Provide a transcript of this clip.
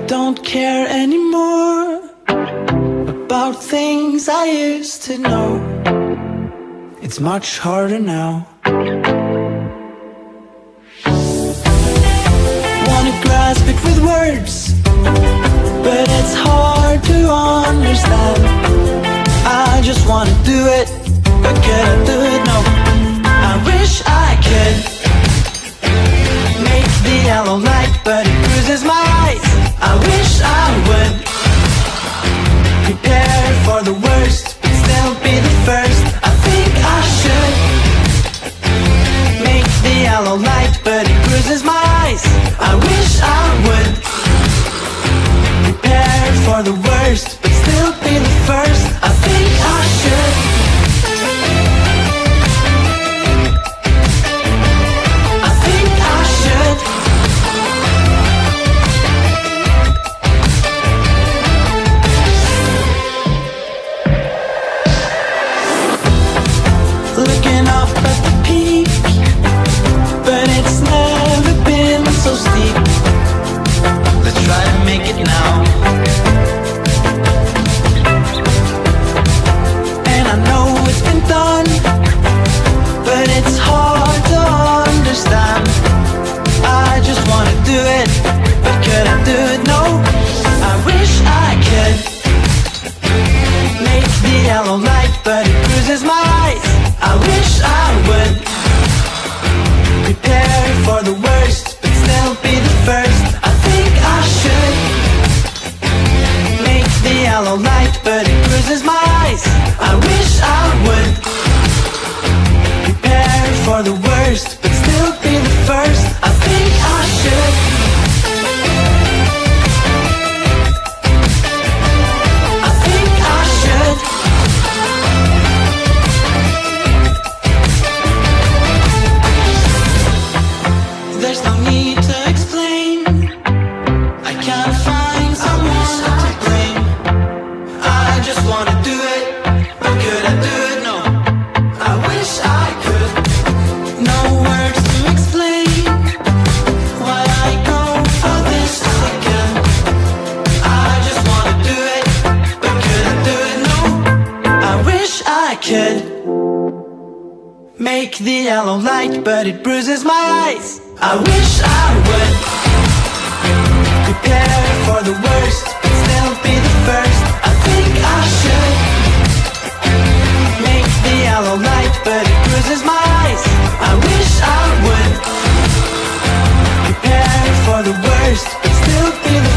don't care anymore about things I used to know. It's much harder now. Wanna grasp it with words, but it's hard to understand. I just wanna do it, but can I do it? No. I wish I could make the yellow light, but it bruises my eyes. I wish I would prepare for the worst, but still be the first. I think I should make the yellow light, but it bruises my eyes. I wish I would prepare for the worst, but still be the first. I think I should. I think I should. Looking up at the peak, but it's never been so steep. Let's try to make it now. And I know it's been done, but it's hard to understand. I just wanna do it, but could I do it? No. I wish I could make the yellow light, but it bruises my eyes. I wish I would prepare for the worst, but still be the first. I think I should make the yellow light, but it bruises my eyes. I wish I would prepare for the worst, but still be the first. I think I should. I think I should. There's no need to explain. I can't find someone to blame. I just wanna do it, but could I do it? No. I wish I could. No words to explain why I go for this again. I just wanna do it, but could I do it? No. I wish I could make the yellow light, but it bruises my eyes. I wish I would prepare for the worst, but still be the first. I think I should make the yellow light, but it bruises my eyes. I wish I would prepare for the worst, but still be the